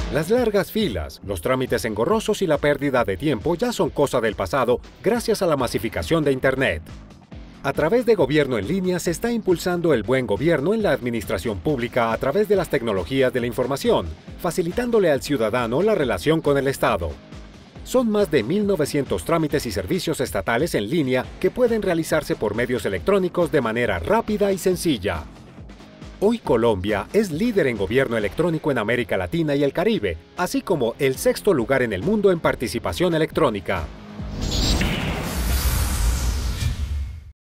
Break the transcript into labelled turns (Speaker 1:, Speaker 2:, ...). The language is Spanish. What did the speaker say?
Speaker 1: Las largas filas, los trámites engorrosos y la pérdida de tiempo ya son cosa del pasado gracias a la masificación de Internet. A través de gobierno en línea se está impulsando el buen gobierno en la administración pública a través de las tecnologías de la información, facilitándole al ciudadano la relación con el Estado. Son más de 1.900 trámites y servicios estatales en línea que pueden realizarse por medios electrónicos de manera rápida y sencilla. Hoy Colombia es líder en gobierno electrónico en América Latina y el Caribe, así como el sexto lugar en el mundo en participación electrónica.